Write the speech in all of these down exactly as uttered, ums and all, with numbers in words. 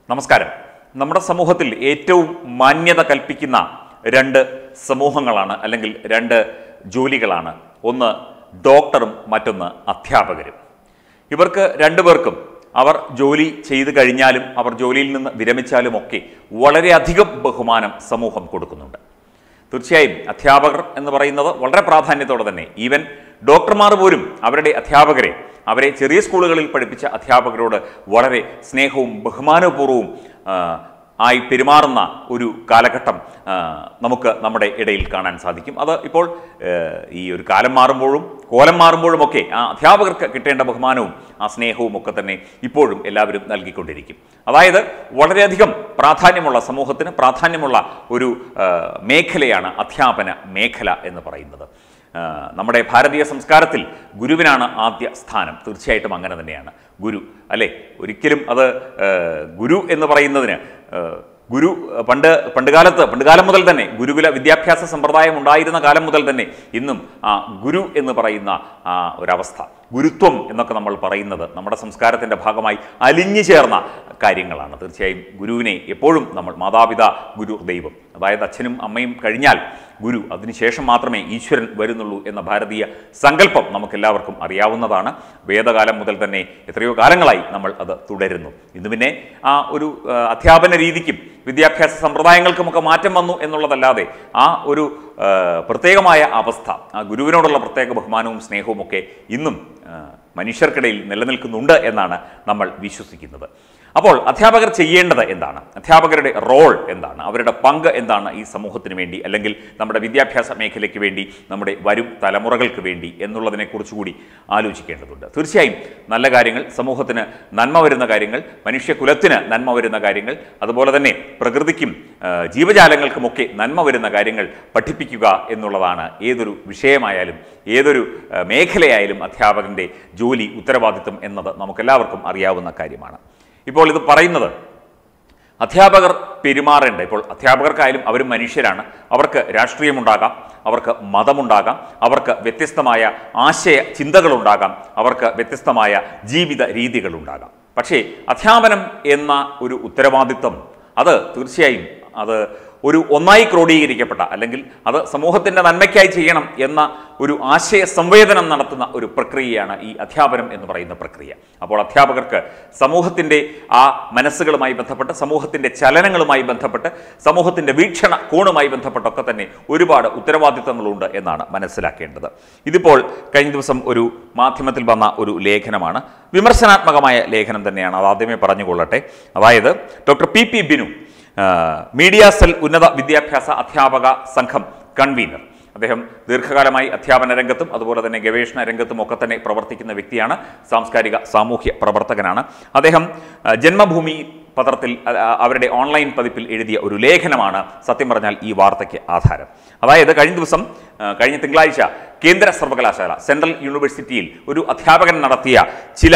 നമസ്കാരം. നമ്മുടെ സമൂഹത്തിൽ ഏറ്റവും മാന്യത കൽപ്പിക്കുന്ന രണ്ട് സമൂഹങ്ങളാണ് അല്ലെങ്കിൽ രണ്ട് ജോലികളാണ്. ഒന്ന് ഡോക്ടറും മറ്റൊന്ന് അധ്യാപകരും. ഇവർക്ക് രണ്ടുപേർക്കും അവർ ജോലി ചെയ്തു കഴിഞ്ഞാലും അവർ ജോലിയിൽ നിന്ന് വിരമിച്ചാലുമൊക്കെ വളരെയധികം ബഹുമാനം സമൂഹം കൊടുക്കുന്നുണ്ട്. തീർച്ചയായും അധ്യാപകർ എന്ന് പറയുന്നത് വളരെ പ്രാധാന്യത്തോടെ തന്നെ ഈവൻ ഡോക്ടർമാർ പോലും അവരുടെ അധ്യാപകരെ അവരെ ചെറിയ സ്കൂളുകളിൽ പഠിപ്പിച്ച അധ്യാപകരോട് വളരെ സ്നേഹവും ബഹുമാനപൂർവ്വവും ആയി പെരുമാറുന്ന ഒരു കാലഘട്ടം നമുക്ക് നമ്മുടെ ഇടയിൽ കാണാൻ സാധിക്കും. അത് ഇപ്പോൾ ഈ ഒരു കാലം മാറുമ്പോഴും കോലം മാറുമ്പോഴുമൊക്കെ ആ അധ്യാപകർക്ക് കിട്ടേണ്ട ബഹുമാനവും ആ സ്നേഹവും ഒക്കെ തന്നെ ഇപ്പോഴും എല്ലാവരും നൽകിക്കൊണ്ടിരിക്കും. അതായത് വളരെയധികം പ്രാധാന്യമുള്ള സമൂഹത്തിന് പ്രാധാന്യമുള്ള ഒരു മേഖലയാണ് അധ്യാപന മേഖല എന്ന് പറയുന്നത്. നമ്മുടെ ഭാരതീയ സംസ്കാരത്തിൽ ഗുരുവിനാണ് ആദ്യ സ്ഥാനം. തീർച്ചയായിട്ടും അങ്ങനെ തന്നെയാണ്. ഗുരു അല്ലേ, ഒരിക്കലും അത് ഗുരു എന്ന് പറയുന്നതിന് ഗുരു പണ്ട് പണ്ടുകാലത്ത് പണ്ടുകാലം മുതൽ തന്നെ ഗുരുകുല വിദ്യാഭ്യാസ സമ്പ്രദായം ഉണ്ടായിരുന്ന കാലം മുതൽ തന്നെ ഇന്നും ആ ഗുരു എന്ന് പറയുന്ന ആ ഒരവസ്ഥ, ഗുരുത്വം എന്നൊക്കെ നമ്മൾ പറയുന്നത് നമ്മുടെ സംസ്കാരത്തിൻ്റെ ഭാഗമായി അലിഞ്ഞു ചേർന്ന കാര്യങ്ങളാണ്. തീർച്ചയായും ഗുരുവിനെ എപ്പോഴും നമ്മൾ മാതാപിതാ ഗുരു ദൈവം, അതായത് അച്ഛനും അമ്മയും കഴിഞ്ഞാൽ ഗുരു, അതിനുശേഷം മാത്രമേ ഈശ്വരൻ വരുന്നുള്ളൂ എന്ന ഭാരതീയ സങ്കല്പം നമുക്കെല്ലാവർക്കും അറിയാവുന്നതാണ്. വേദകാലം മുതൽ തന്നെ എത്രയോ കാലങ്ങളായി നമ്മൾ അത് തുടരുന്നു. ഇന്ന് പിന്നെ ആ ഒരു അധ്യാപന രീതിക്കും വിദ്യാഭ്യാസ സമ്പ്രദായങ്ങൾക്കുമൊക്കെ മാറ്റം വന്നു എന്നുള്ളതല്ലാതെ ആ ഒരു പ്രത്യേകമായ അവസ്ഥ, ആ ഗുരുവിനോടുള്ള പ്രത്യേക ബഹുമാനവും സ്നേഹവും ഒക്കെ ഇന്നും മനുഷ്യർക്കിടയിൽ നിലനിൽക്കുന്നുണ്ട് എന്നാണ് നമ്മൾ വിശ്വസിക്കുന്നത്. അപ്പോൾ അധ്യാപകർ ചെയ്യേണ്ടത് എന്താണ്? അധ്യാപകരുടെ റോൾ എന്താണ്? അവരുടെ പങ്ക് എന്താണ് ഈ സമൂഹത്തിന് വേണ്ടി അല്ലെങ്കിൽ നമ്മുടെ വിദ്യാഭ്യാസ മേഖലയ്ക്ക് വേണ്ടി, നമ്മുടെ വരും തലമുറകൾക്ക് വേണ്ടി എന്നുള്ളതിനെക്കുറിച്ചുകൂടി ആലോചിക്കേണ്ടതുണ്ട്. തീർച്ചയായും നല്ല കാര്യങ്ങൾ, സമൂഹത്തിന് നന്മ വരുന്ന കാര്യങ്ങൾ, മനുഷ്യകുലത്തിന് നന്മ വരുന്ന കാര്യങ്ങൾ, അതുപോലെ തന്നെ പ്രകൃതിക്കും ജീവജാലങ്ങൾക്കുമൊക്കെ നന്മ വരുന്ന കാര്യങ്ങൾ പഠിപ്പിക്കുക എന്നുള്ളതാണ് ഏതൊരു വിഷയമായാലും ഏതൊരു മേഖലയായാലും അധ്യാപകൻ്റെ ജോലി, ഉത്തരവാദിത്വം എന്നത് നമുക്കെല്ലാവർക്കും അറിയാവുന്ന കാര്യമാണ്. ഇപ്പോൾ ഇത് പറയുന്നത് അധ്യാപകർ പെരുമാറേണ്ട, ഇപ്പോൾ അധ്യാപകർക്കായാലും അവരും മനുഷ്യരാണ്. അവർക്ക് രാഷ്ട്രീയമുണ്ടാകാം, അവർക്ക് മതമുണ്ടാകാം, അവർക്ക് വ്യത്യസ്തമായ ആശയ ചിന്തകളുണ്ടാകാം, അവർക്ക് വ്യത്യസ്തമായ ജീവിത രീതികളുണ്ടാകാം. പക്ഷേ അധ്യാപനം എന്ന ഒരു ഉത്തരവാദിത്വം അത് തീർച്ചയായും അത് ഒരു ഒന്നായി ക്രോഡീകരിക്കപ്പെട്ട അല്ലെങ്കിൽ അത് സമൂഹത്തിൻ്റെ നന്മയ്ക്കായി ചെയ്യണം എന്ന ഒരു ആശയ സംവേദനം നടത്തുന്ന ഒരു പ്രക്രിയയാണ് ഈ അധ്യാപനം എന്ന് പറയുന്ന പ്രക്രിയ. അപ്പോൾ അധ്യാപകർക്ക് സമൂഹത്തിൻ്റെ ആ മനസ്സുകളുമായി ബന്ധപ്പെട്ട്, സമൂഹത്തിൻ്റെ ചലനങ്ങളുമായി ബന്ധപ്പെട്ട്, സമൂഹത്തിൻ്റെ വീക്ഷണ കോണുമായി ബന്ധപ്പെട്ടൊക്കെ തന്നെ ഒരുപാട് ഉത്തരവാദിത്തങ്ങളുണ്ട് എന്നാണ് മനസ്സിലാക്കേണ്ടത്. ഇതിപ്പോൾ കഴിഞ്ഞ ദിവസം ഒരു മാധ്യമത്തിൽ വന്ന ഒരു ലേഖനമാണ്, വിമർശനാത്മകമായ ലേഖനം തന്നെയാണ്, അത് ആദ്യമേ പറഞ്ഞുകൊള്ളട്ടെ. അതായത് doctor P P Binu, media cell ഉന്നത വിദ്യാഭ്യാസ അധ്യാപക സംഘം കൺവീനർ. അദ്ദേഹം ദീർഘകാലമായി അധ്യാപന രംഗത്തും അതുപോലെ തന്നെ ഗവേഷണ രംഗത്തും ഒക്കെ തന്നെ പ്രവർത്തിക്കുന്ന വ്യക്തിയാണ്. സാംസ്കാരിക സാമൂഹ്യ പ്രവർത്തകനാണ്. അദ്ദേഹം ജന്മഭൂമി പത്രത്തിൽ അവരുടെ ഓൺലൈൻ പതിപ്പിൽ എഴുതിയ ഒരു ലേഖനമാണ് സത്യം പറഞ്ഞാൽ ഈ വാർത്തയ്ക്ക് ആധാരം. അതായത് കഴിഞ്ഞ ദിവസം കഴിഞ്ഞ തിങ്കളാഴ്ച കേന്ദ്ര സർവകലാശാല സെൻട്രൽ യൂണിവേഴ്സിറ്റിയിൽ ഒരു അധ്യാപകൻ നടത്തിയ ചില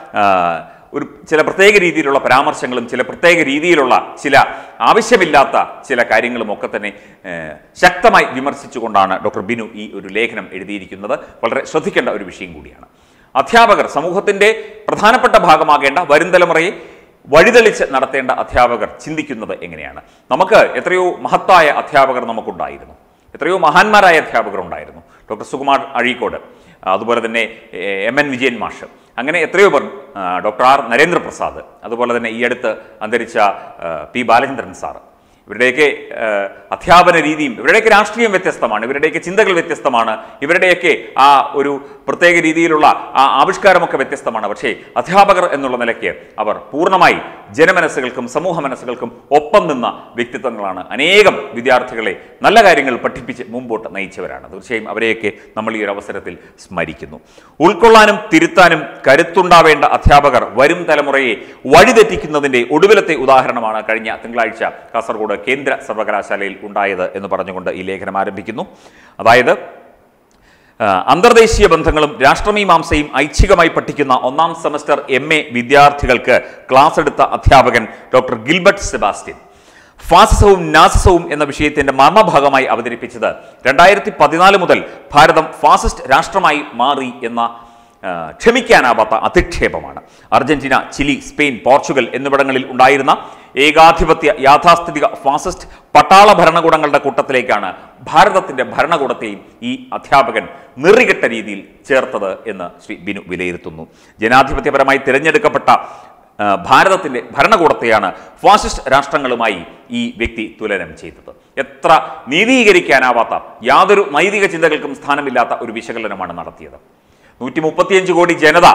ഒരു ചില പ്രത്യേക രീതിയിലുള്ള പരാമർശങ്ങളും ചില പ്രത്യേക രീതിയിലുള്ള ചില ആവശ്യമില്ലാത്ത ചില കാര്യങ്ങളും ഒക്കെ തന്നെ ശക്തമായി വിമർശിച്ചുകൊണ്ടാണ് ഡോക്ടർ ബിനു ഈ ഒരു ലേഖനം എഴുതിയിരിക്കുന്നത്. വളരെ ശ്രദ്ധിക്കേണ്ട ഒരു വിഷയം കൂടിയാണ്. അധ്യാപകർ സമൂഹത്തിൻ്റെ പ്രധാനപ്പെട്ട ഭാഗമാകേണ്ട, വരും തലമുറയെ വഴിതെളിച്ച് നടത്തേണ്ട അധ്യാപകർ ചിന്തിക്കുന്നത് എങ്ങനെയാണ്? നമുക്ക് എത്രയോ മഹത്തായ അധ്യാപകർ നമുക്കുണ്ടായിരുന്നു, എത്രയോ മഹാന്മാരായ അധ്യാപകർ ഉണ്ടായിരുന്നു. ഡോക്ടർ സുകുമാർ അഴീക്കോട്, അതുപോലെ തന്നെ എം എൻ വിജയൻ മാഷ്, അങ്ങനെ എത്രയോ പേർ, ഡോക്ടർ ആർ നരേന്ദ്രപ്രസാദ്, അതുപോലെ തന്നെ ഈ അടുത്ത് അന്തരിച്ച പി ബാലചന്ദ്രൻ സാറ്, ഇവരുടെയൊക്കെ അധ്യാപന രീതിയും ഇവരുടെയൊക്കെ രാഷ്ട്രീയം വ്യത്യസ്തമാണ്, ഇവരുടെയൊക്കെ ചിന്തകൾ വ്യത്യസ്തമാണ്, ഇവരുടെയൊക്കെ ആ ഒരു പ്രത്യേക രീതിയിലുള്ള ആ ആവിഷ്കാരമൊക്കെ വ്യത്യസ്തമാണ്. പക്ഷേ അധ്യാപകർ എന്നുള്ള നിലയ്ക്ക് അവർ പൂർണ്ണമായി ജനമനസ്സുകൾക്കും സമൂഹ മനസ്സുകൾക്കും ഒപ്പം നിന്ന വ്യക്തിത്വങ്ങളാണ്. അനേകം വിദ്യാർത്ഥികളെ നല്ല കാര്യങ്ങൾ പഠിപ്പിച്ച് മുമ്പോട്ട് നയിച്ചവരാണ്. തീർച്ചയായും അവരെയൊക്കെ നമ്മൾ ഈ ഒരു അവസരത്തിൽ സ്മരിക്കുന്നു. ഉൾക്കൊള്ളാനും തിരുത്താനും കരുത്തുണ്ടാവേണ്ട അധ്യാപകർ വരും തലമുറയെ വഴിതെറ്റിക്കുന്നതിൻ്റെ ഒടുവിലത്തെ ഉദാഹരണമാണ് കഴിഞ്ഞ തിങ്കളാഴ്ച കാസർഗോഡ് കേന്ദ്ര സർവകലാശാലയിൽ ഉണ്ടായത് എന്ന് പറഞ്ഞുകൊണ്ട് ഈ ലേഖനം ആരംഭിക്കുന്നു. അതായത് അന്തർദേശീയ ബന്ധങ്ങളും രാഷ്ട്രമീമാംസയും ഐച്ഛികമായി പഠിക്കുന്ന ഒന്നാം സെമസ്റ്റർ എം എ വിദ്യാർത്ഥികൾക്ക് ക്ലാസ് എടുത്ത അധ്യാപകൻ ഡോക്ടർ ഗിൽബർട്ട് സെബാസ്റ്റ്യൻ ഫാസിസവും നാസിസവും എന്ന വിഷയത്തിന്റെ മർമ്മഭാഗമായി അവതരിപ്പിച്ചത് രണ്ടായിരത്തി പതിനാല് മുതൽ ഭാരതം ഫാസിസ്റ്റ് രാഷ്ട്രമായി മാറി എന്ന ക്ഷമിക്കാനാവാത്ത അധിക്ഷേപമാണ്. അർജന്റീന, ചിലി, സ്പെയിൻ, പോർച്ചുഗൽ എന്നിവിടങ്ങളിൽ ഉണ്ടായിരുന്ന ഏകാധിപത്യ യാഥാസ്ഥിതിക ഫാസിസ്റ്റ് പട്ടാള ഭരണകൂടങ്ങളുടെ കൂട്ടത്തിലേക്കാണ് ഭാരതത്തിൻ്റെ ഭരണകൂടത്തെയും ഈ അധ്യാപകൻ നിറികെട്ട രീതിയിൽ ചേർത്തത് എന്ന് ശ്രീ ബിനു വിലയിരുത്തുന്നു. ജനാധിപത്യപരമായി തിരഞ്ഞെടുക്കപ്പെട്ട ഭാരതത്തിൻ്റെ ഭരണകൂടത്തെയാണ് ഫാസിസ്റ്റ് രാഷ്ട്രങ്ങളുമായി ഈ വ്യക്തി തുലനം ചെയ്തത്. എത്ര നീതീകരിക്കാനാവാത്ത, യാതൊരു നൈതിക ചിന്തകൾക്കും സ്ഥാനമില്ലാത്ത ഒരു വിശകലനമാണ് നടത്തിയത്. നൂറ്റി മുപ്പത്തിയഞ്ച് കോടി ജനത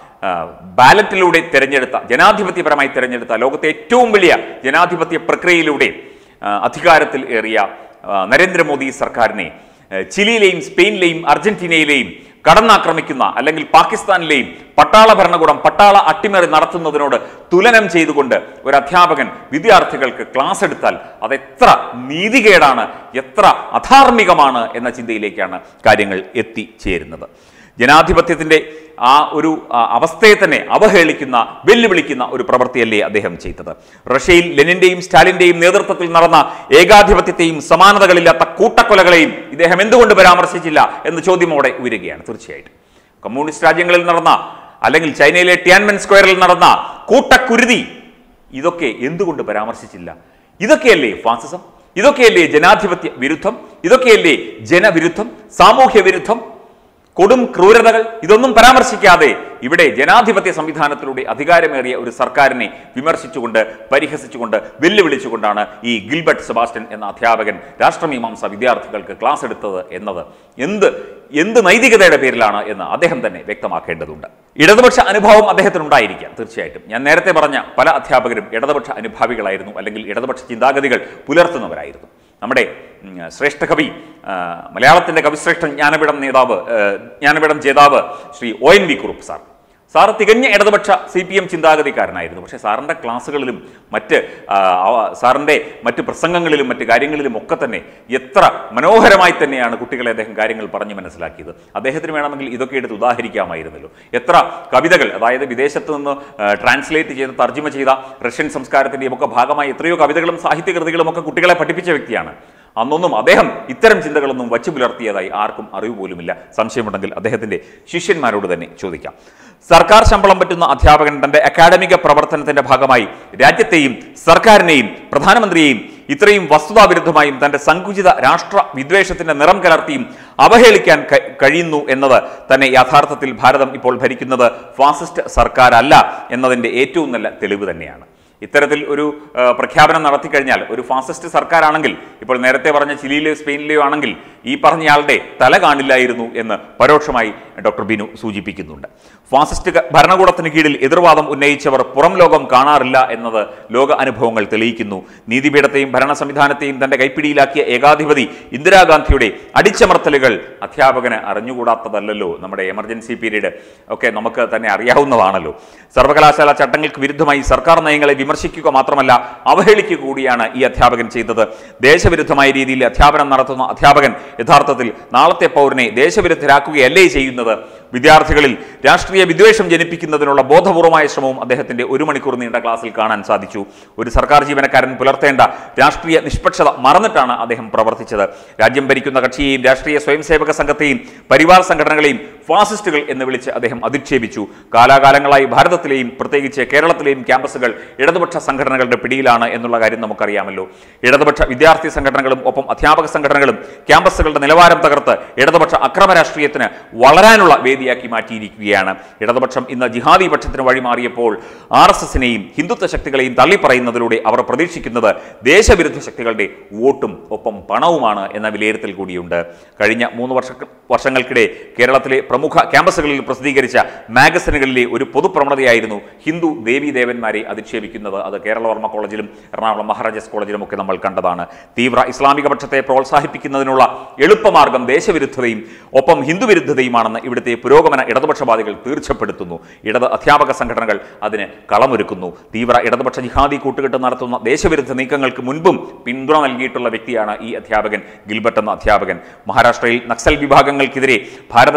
ബാലറ്റിലൂടെ തിരഞ്ഞെടുത്ത, ജനാധിപത്യപരമായി തിരഞ്ഞെടുത്ത, ലോകത്തെ ഏറ്റവും വലിയ ജനാധിപത്യ പ്രക്രിയയിലൂടെ അധികാരത്തിൽ ഏറിയ നരേന്ദ്രമോദി സർക്കാരിനെ ചിലിയിലെയും സ്പെയിനിലെയും അർജന്റീനയിലെയും കടന്നാക്രമിക്കുന്ന അല്ലെങ്കിൽ പാകിസ്ഥാനിലെയും പട്ടാള ഭരണകൂടം പട്ടാള അട്ടിമറി നടത്തുന്നതിനോട് തുലനം ചെയ്തുകൊണ്ട് ഒരു അധ്യാപകൻ വിദ്യാർത്ഥികൾക്ക് ക്ലാസ് എടുത്താൽ അതെത്ര നീതികേടാണ്, എത്ര അധാർമികമാണ് എന്ന ചിന്തയിലേക്കാണ് കാര്യങ്ങൾ എത്തിച്ചേരുന്നത്. ജനാധിപത്യത്തിൻ്റെ ആ ഒരു അവസ്ഥയെ തന്നെ അവഹേളിക്കുന്ന, വെല്ലുവിളിക്കുന്ന ഒരു പ്രവൃത്തിയല്ലേ അദ്ദേഹം ചെയ്തത്. റഷ്യയിൽ ലെനിന്റെയും സ്റ്റാലിന്റെയും നേതൃത്വത്തിൽ നടന്ന ഏകാധിപത്യത്തെയും സമാനതകളില്ലാത്ത കൂട്ടക്കൊലകളെയും ഇദ്ദേഹം എന്തുകൊണ്ട് പരാമർശിച്ചില്ല എന്ന ചോദ്യമോടെ ഉയരുകയാണ്. തീർച്ചയായിട്ടും കമ്മ്യൂണിസ്റ്റ് രാജ്യങ്ങളിൽ നടന്ന, അല്ലെങ്കിൽ ചൈനയിലെ ടിയാൻമെൻ സ്ക്വയറിൽ നടന്ന കൂട്ടക്കുരുതി, ഇതൊക്കെ എന്തുകൊണ്ട് പരാമർശിച്ചില്ല? ഇതൊക്കെയല്ലേ ഫാസിസം? ഇതൊക്കെയല്ലേ ജനാധിപത്യ വിരുദ്ധം? ഇതൊക്കെയല്ലേ ജനവിരുദ്ധം, സാമൂഹ്യ വിരുദ്ധം, കൊടും ക്രൂരതകൾ? ഇതൊന്നും പരാമർശിക്കാതെ ഇവിടെ ജനാധിപത്യ സംവിധാനത്തിലൂടെ അധികാരമേറിയ ഒരു സർക്കാരിനെ വിമർശിച്ചുകൊണ്ട്, പരിഹസിച്ചുകൊണ്ട്, വെല്ലുവിളിച്ചുകൊണ്ടാണ് ഈ ഗിൽബർട്ട് സെബാസ്റ്റ്യൻ എന്ന അധ്യാപകൻ രാഷ്ട്രമീമാംസ വിദ്യാർത്ഥികൾക്ക് ക്ലാസ് എടുത്തത് എന്നത് എന്ത് എന്ത് നൈതികതയുടെ പേരിലാണ് എന്ന് അദ്ദേഹം തന്നെ വ്യക്തമാക്കേണ്ടതുണ്ട്. ഇടതുപക്ഷ അനുഭവം അദ്ദേഹത്തിനുണ്ടായിരിക്കാം, തീർച്ചയായിട്ടും. ഞാൻ നേരത്തെ പറഞ്ഞ പല അധ്യാപകരും ഇടതുപക്ഷ അനുഭാവികളായിരുന്നു, അല്ലെങ്കിൽ ഇടതുപക്ഷ ചിന്താഗതികൾ പുലർത്തുന്നവരായിരുന്നു. നമ്മുടെ ശ്രേഷ്ഠ കവി, മലയാളത്തിൻ്റെ കവിശ്രേഷ്ഠൻ, ജ്ഞാനപീഠം നേതാവ് ജ്ഞാനപീഠം ജേതാവ് Shri O N V Kurup sir sir തികഞ്ഞ ഇടതുപക്ഷ സി പി എം ചിന്താഗതിക്കാരനായിരുന്നു. പക്ഷേ സാറിൻ്റെ ക്ലാസ്സുകളിലും മറ്റ് സാറിൻ്റെ മറ്റ് പ്രസംഗങ്ങളിലും മറ്റ് കാര്യങ്ങളിലും ഒക്കെ തന്നെ എത്ര മനോഹരമായി തന്നെയാണ് കുട്ടികളെ അദ്ദേഹം കാര്യങ്ങൾ പറഞ്ഞ് മനസ്സിലാക്കിയത്. അദ്ദേഹത്തിന് വേണമെങ്കിൽ ഇതൊക്കെ എടുത്ത് ഉദാഹരിക്കാമായിരുന്നല്ലോ. എത്ര കവിതകൾ, അതായത് വിദേശത്ത് നിന്ന് ട്രാൻസ്ലേറ്റ് ചെയ്ത് തർജ്ജിമ ചെയ്ത റഷ്യൻ സംസ്കാരത്തിൻ്റെയും ഒക്കെ ഭാഗമായി എത്രയോ കവിതകളും സാഹിത്യകൃതികളും ഒക്കെ കുട്ടികളെ പഠിപ്പിച്ച വ്യക്തിയാണ്. അന്നൊന്നും അദ്ദേഹം ഇത്തരം ചിന്തകളൊന്നും വച്ചു പുലർത്തിയതായി ആർക്കും അറിവ് പോലുമില്ല. സംശയമുണ്ടെങ്കിൽ അദ്ദേഹത്തിൻ്റെ ശിഷ്യന്മാരോട് തന്നെ ചോദിക്കാം. സർക്കാർ ശമ്പളം പറ്റുന്ന അധ്യാപകൻ തൻ്റെ അക്കാഡമിക പ്രവർത്തനത്തിൻ്റെ ഭാഗമായി രാജ്യത്തെയും സർക്കാരിനെയും പ്രധാനമന്ത്രിയെയും ഇത്രയും വസ്തുതാവിരുദ്ധമായും തൻ്റെ സങ്കുചിത രാഷ്ട്ര വിദ്വേഷത്തിൻ്റെ നിറം കലർത്തിയും അവഹേളിക്കാൻ കഴിയുന്നു എന്നത് തന്നെ യഥാർത്ഥത്തിൽ ഭാരതം ഇപ്പോൾ ഭരിക്കുന്നത് ഫാസിസ്റ്റ് സർക്കാരല്ല എന്നതിൻ്റെ ഏറ്റവും നല്ല തെളിവ് തന്നെയാണ്. ഇത്തരത്തിൽ ഒരു പ്രഖ്യാപനം നടത്തിക്കഴിഞ്ഞാൽ ഒരു ഫാസിസ്റ്റ് സർക്കാരാണെങ്കിൽ, ഇപ്പോൾ നേരത്തെ പറഞ്ഞ ചിലിയിലെയോ സ്പെയിനിലെയോ ആണെങ്കിൽ ഈ പറഞ്ഞയാളുടെ തല കാണില്ലായിരുന്നു എന്ന് പരോക്ഷമായി ഡോക്ടർ ബിനു സൂചിപ്പിക്കുന്നുണ്ട്. ഫാസിസ്റ്റ് ഭരണകൂടത്തിന് കീഴിൽ എതിർവാദം ഉന്നയിച്ചവർ പുറം ലോകം കാണാറില്ല എന്നത് ലോക അനുഭവങ്ങൾ തെളിയിക്കുന്നു. നീതിപീഠത്തെയും ഭരണ സംവിധാനത്തെയും തൻ്റെ കൈപ്പിടിയിലാക്കിയ ഏകാധിപതി ഇന്ദിരാഗാന്ധിയുടെ അടിച്ചമർത്തലുകൾ അധ്യാപകന് അറിഞ്ഞുകൂടാത്തതല്ലോ. നമ്മുടെ എമർജൻസി പീരീഡ് ഒക്കെ നമുക്ക് തന്നെ അറിയാവുന്നതാണല്ലോ. സർവകലാശാല ചട്ടങ്ങൾക്ക് വിരുദ്ധമായി സർക്കാർ നയങ്ങളെ വിമർശിക്കുക മാത്രമല്ല അവഹേളിക്കുക കൂടിയാണ് ഈ അധ്യാപകൻ ചെയ്തത്. ദേശവിരുദ്ധമായ രീതിയിൽ അധ്യാപനം നടത്തുന്ന അധ്യാപകൻ യഥാർത്ഥത്തിൽ നാളത്തെ പൗരനെ ദേശവിരുദ്ധരാക്കുകയല്ലേ ചെയ്യുന്നത്? വിദ്യാർത്ഥികളിൽ രാഷ്ട്രീയ വിദ്വേഷം ജനിപ്പിക്കുന്നതിനുള്ള ബോധപൂർവമായ ശ്രമവും അദ്ദേഹത്തിൻ്റെ ഒരു മണിക്കൂർ നീണ്ട ക്ലാസ്സിൽ കാണാൻ സാധിച്ചു. ഒരു സർക്കാർ ജീവനക്കാരൻ പുലർത്തേണ്ട രാഷ്ട്രീയ നിഷ്പക്ഷത മറന്നിട്ടാണ് അദ്ദേഹം പ്രവർത്തിച്ചത്. രാജ്യം ഭരിക്കുന്ന കക്ഷിയെയും രാഷ്ട്രീയ സ്വയംസേവക സംഘത്തെയും പരിവാർ സംഘടനകളെയും ഫാസിസ്റ്റുകൾ എന്ന് വിളിച്ച് അദ്ദേഹം അധിക്ഷേപിച്ചു. കാലാകാലങ്ങളായി ഭാരതത്തിലെയും പ്രത്യേകിച്ച് കേരളത്തിലെയും ക്യാമ്പസുകൾ ഇടതുപക്ഷ സംഘടനകളുടെ പിടിയിലാണ് എന്നുള്ള കാര്യം നമുക്കറിയാമല്ലോ. ഇടതുപക്ഷ വിദ്യാർത്ഥി സംഘടനകളും ഒപ്പം അധ്യാപക സംഘടനകളും ക്യാമ്പസുകളുടെ നിലവാരം തകർത്ത് ഇടതുപക്ഷ അക്രമ രാഷ്ട്രീയത്തിന് വളരാനുള്ള വേദിയാക്കി മാറ്റിയിരിക്കുകയാണ്. ഇടതുപക്ഷം ഇന്ന് ജിഹാദി പക്ഷത്തിന് വഴിമാറിയപ്പോൾ ആർ എസ് എസിനെയും ഹിന്ദുത്വ ശക്തികളെയും തള്ളിപ്പറയുന്നതിലൂടെ അവർ പ്രതീക്ഷിക്കുന്നത് ദേശവിരുദ്ധ ശക്തികളുടെ വോട്ടും ഒപ്പം പണവുമാണ് എന്ന വിലയിരുത്തൽ കൂടിയുണ്ട്. കഴിഞ്ഞ മൂന്ന് വർഷ വർഷങ്ങൾക്കിടെ കേരളത്തിലെ പ്രമുഖ ക്യാമ്പസുകളിൽ പ്രസിദ്ധീകരിച്ച മാഗസിനുകളിലെ ഒരു പൊതുപ്രവണതയായിരുന്നു ഹിന്ദു ദേവീദേവന്മാരെ അധിക്ഷേപിക്കുന്നത്. അത് കേരളവർമ്മ കോളേജിലും എറണാകുളം മഹാരാജാസ് കോളേജിലും ഒക്കെ നമ്മൾ കണ്ടതാണ്. തീവ്ര ഇസ്ലാമിക പക്ഷത്തെ പ്രോത്സാഹിപ്പിക്കുന്നതിനുള്ള എളുപ്പമാർഗം ദേശവിരുദ്ധതയും ഒപ്പം ഹിന്ദുവിരുദ്ധതയുമാണെന്ന് ഇവിടുത്തെ പുരോഗമന ഇടതുപക്ഷവാദികൾ തീർച്ചപ്പെടുത്തുന്നു. ഇടത് അധ്യാപക സംഘടനകൾ അതിന് കളമൊരുക്കുന്നു. തീവ്ര ഇടതുപക്ഷ ജിഹാദി കൂട്ടുകെട്ട് നടത്തുന്ന ദേശവിരുദ്ധ നീക്കങ്ങൾക്ക് മുൻപും പിന്തുണ നൽകിയിട്ടുള്ള വ്യക്തിയാണ് ഈ അധ്യാപകൻ, ഗിൽബർട്ട് എന്ന അധ്യാപകൻ. മഹാരാഷ്ട്രയിൽ നക്സൽ വിഭാഗങ്ങൾക്കെതിരെ ഭാരത സുരക്ഷാ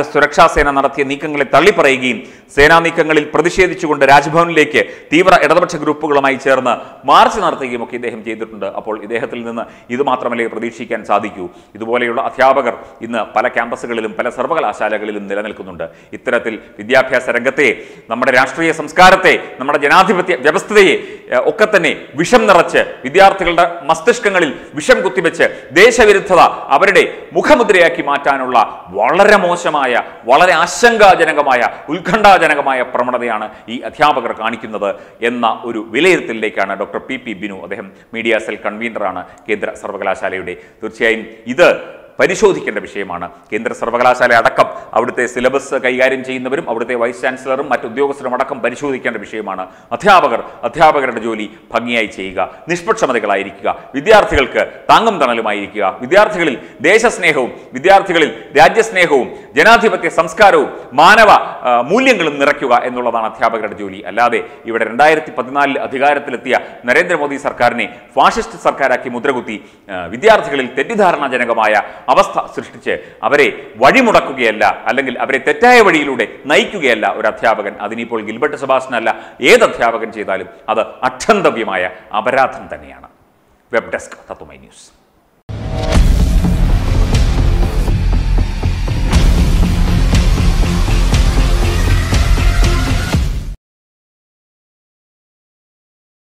സേന നടത്തിയ നീക്കങ്ങളെ തള്ളിപ്പറയുകയും സേനാ നീക്കങ്ങളിൽ പ്രതിഷേധിച്ചുകൊണ്ട് രാജ്ഭവനിലേക്ക് തീവ്ര ഇടതുപക്ഷ ഗ്രൂപ്പുകളുമായി ചേർന്ന് മാർച്ച് നടത്തുകയും ഒക്കെ ഇദ്ദേഹം ചെയ്തിട്ടുണ്ട്. അപ്പോൾ ഇദ്ദേഹത്തിൽ നിന്ന് ഇത് മാത്രമല്ലേ പ്രതീക്ഷിക്കാൻ സാധിക്കൂ. ഇതുപോലെയുള്ള അധ്യാപകർ ഇന്ന് പല ക്യാമ്പസുകളിലും പല സർവകലാശാലകളിലും നിലനിൽക്കുന്നുണ്ട്. ഇത്തരത്തിൽ വിദ്യാഭ്യാസ രംഗത്തെ, നമ്മുടെ രാഷ്ട്രീയ സംസ്കാരത്തെ, നമ്മുടെ ജനാധിപത്യ വ്യവസ്ഥയെ ഒക്കെ തന്നെ വിഷം നിറച്ച് വിദ്യാർത്ഥികളുടെ മസ്തിഷ്കങ്ങളിൽ വിഷം കുത്തിവെച്ച് ദേശവിരുദ്ധത അവരുടെ മുഖമുദ്രയാക്കി മാറ്റാനുള്ള വളരെ മോശമായ, വളരെ ആശങ്കാജനകമായ, ഉത്കണ്ഠാജനകമായ പ്രവണതയാണ് ഈ അധ്യാപകർ കാണിക്കുന്നത് എന്ന ഒരു വിലയിരുത്തലിലേക്കാണ് ഡോക്ടർ പി പി ബിനു, അദ്ദേഹം മീഡിയ സെൽ കൺവീനറാണ് കേന്ദ്ര സർവകലാശാലയുടെ. തീർച്ചയായും ഇത് പരിശോധിക്കേണ്ട വിഷയമാണ്. കേന്ദ്ര സർവകലാശാല അടക്കം അവിടുത്തെ സിലബസ് കൈകാര്യം ചെയ്യുന്നവരും അവിടുത്തെ വൈസ് ചാൻസലറും മറ്റു ഉദ്യോഗസ്ഥരും അടക്കം പരിശോധിക്കേണ്ട വിഷയമാണ്. അധ്യാപകർ അധ്യാപകരുടെ ജോലി ഭംഗിയായി ചെയ്യുക, നിഷ്പക്ഷമതികളായിരിക്കുക, വിദ്യാർത്ഥികൾക്ക് താങ്ങും തണലുമായിരിക്കുക, വിദ്യാർത്ഥികളിൽ ദേശസ്നേഹവും വിദ്യാർത്ഥികളിൽ രാജ്യസ്നേഹവും ജനാധിപത്യ സംസ്കാരവും മാനവ മൂല്യങ്ങളും നിറയ്ക്കുക എന്നുള്ളതാണ് അധ്യാപകരുടെ ജോലി. അല്ലാതെ ഇവിടെ രണ്ടായിരത്തി പതിനാലിൽ അധികാരത്തിലെത്തിയ നരേന്ദ്രമോദി സർക്കാരിനെ ഫാഷിസ്റ്റ് സർക്കാരാക്കി മുദ്രകുത്തി വിദ്യാർത്ഥികളിൽ തെറ്റിദ്ധാരണാജനകമായ അവസ്ഥ സൃഷ്ടിച്ച് അവരെ വഴിമുടക്കുകയല്ല, അല്ലെങ്കിൽ അവരെ തെറ്റായ വഴിയിലൂടെ നയിക്കുകയല്ല ഒരു അധ്യാപകൻ. അതിനിപ്പോൾ ഗിൽബർട്ട് സെബാസ്റ്റ്യനല്ല, ഏത് അധ്യാപകൻ ചെയ്താലും അത് അക്ഷന്തവ്യമായ അപരാധം തന്നെയാണ്. Web desk Tatwamayi news.